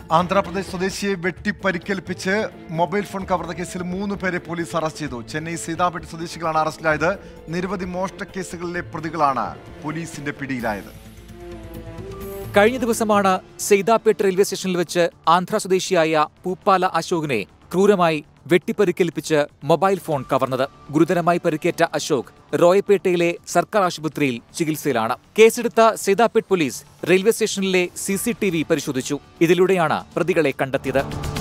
ആന്ധ്രാപ്രദേശ് സ്വദേശിയെ വെട്ടിപ്പരിക്കേൽപ്പിച്ച് mobile phone കവർന്ന കേസിൽ 3 പേരെ പോലീസ് അറസ്റ്റ് ചെയ്തു. ചെന്നൈ സീതാപേട്ട് സ്വദേശികളാണ് അറസ്റ്റിലായത്. നിരവധി മോഷണ കേസുകളിലെ പ്രതികളാണ് പോലീസിന്റെ പിടിയിലായത്. കഴിഞ്ഞ ദിവസമാണ് സീതാപേട്ട് റെയിൽവേ സ്റ്റേഷനിൽ വെച്ച് ആന്ധ്ര സ്വദേശിയായ പൂപ്പാല അശോകിനെ ക്രൂരമായി വെട്ടിപ്പരിക്കേൽപ്പിച്ച് മൊബൈൽ ഫോൺ കവർന്നത്. ഗുരുതരമായി പരിക്കേറ്റ അശോക് റോയപേട്ടയിലെ സർക്കാർ ആശുപത്രിയിൽ ചികിത്സയിലാണ്. കേസെടുത്ത സീതാപേട്ട് പോലീസ് റെയിൽവേ സ്റ്റേഷനിലെ CCTV പരിശോധിച്ചു. ഇതിലൂടെയാണ് പ്രതികളെ കണ്ടെത്തിയത്.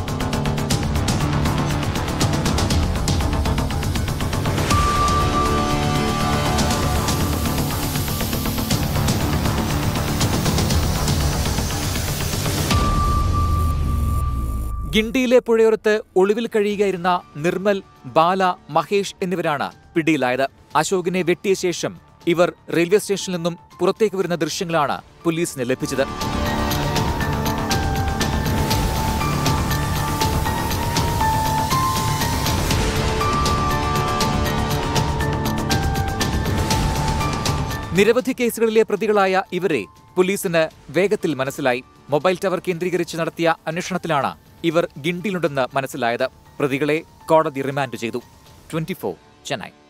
ഗിണ്ടിയിലെ പുഴയോരത്ത് ഒളിവിൽ കഴിയുകയായിരുന്ന നിർമ്മൽ, ബാല, മഹേഷ് എന്നിവരാണ് പിടിയിലായത്. അശോകിനെ വെട്ടിയ ശേഷം ഇവർ റെയിൽവേ സ്റ്റേഷനിൽ നിന്നും പുറത്തേക്ക് വരുന്ന ദൃശ്യങ്ങളാണ് പോലീസിന് ലഭിച്ചത്. നിരവധി കേസുകളിലെ പ്രതികളായ ഇവരെ പോലീസിന് വേഗത്തിൽ മനസ്സിലായി. മൊബൈൽ ടവർ കേന്ദ്രീകരിച്ച് നടത്തിയ അന്വേഷണത്തിലാണ് ഇവർ ഗിണ്ടിയിലുണ്ടെന്ന് മനസ്സിലായത്. പ്രതികളെ കോടതി റിമാൻഡ് ചെയ്തു. 24 ചെന്നൈ.